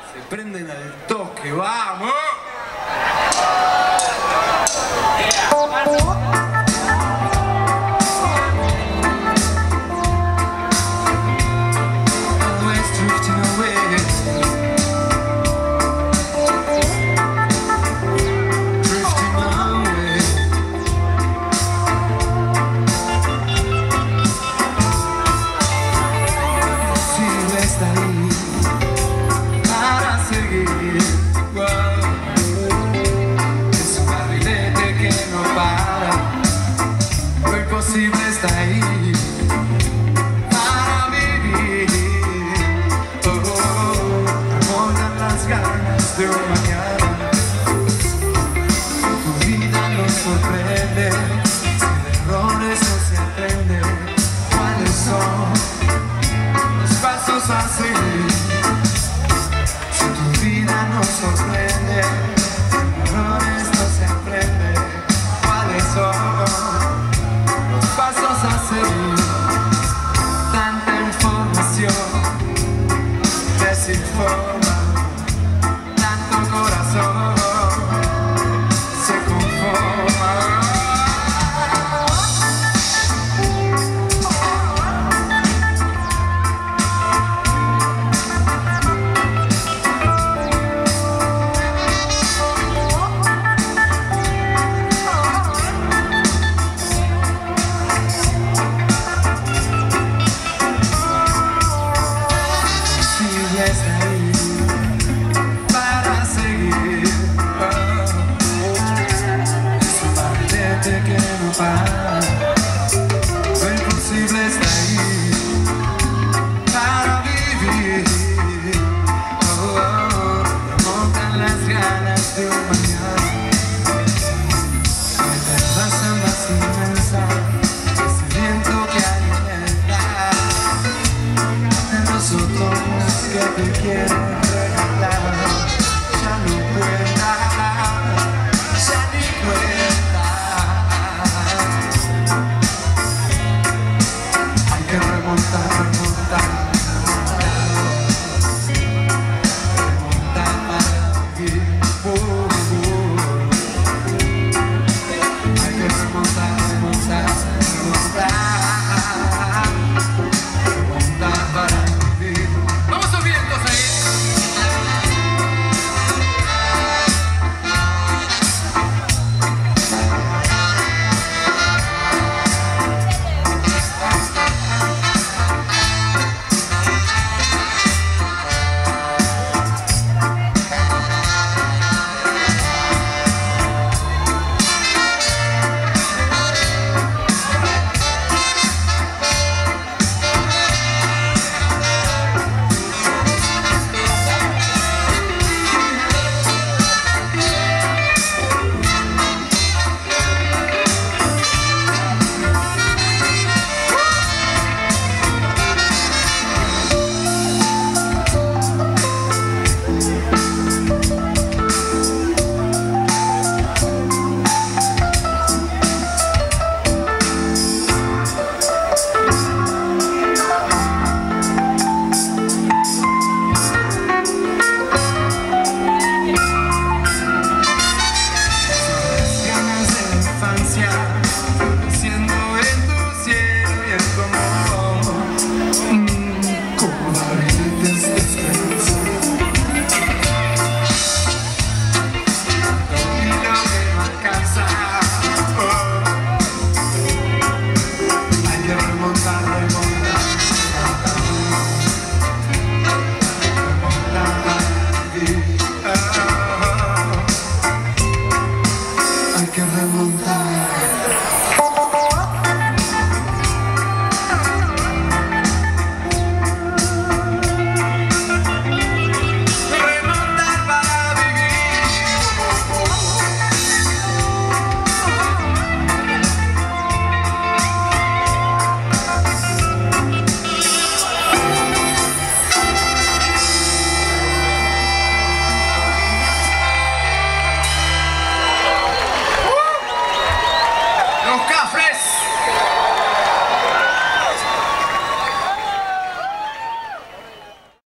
Se prenden al toque, ¡vamos! Imposible está ahí para vivir. Amontan las ganas de un mañana. Tu vida nos sorprende, si de errores no se aprende. ¿Cuáles son los pasos a seguir? Si tu vida nos sorprende, si de errores no se aprende. ¿Cuáles son pasos a seguir? Tanta información desinforma, tanto corazón se conforma. Está ahí para seguir. Es un barrilete que no para. Lo imposible está ahí para vivir. Montan las ganas de un mañana. La terraza más inmensa, ese viento que alimenta en los otoños que te quieren regalar. Ya no cuenta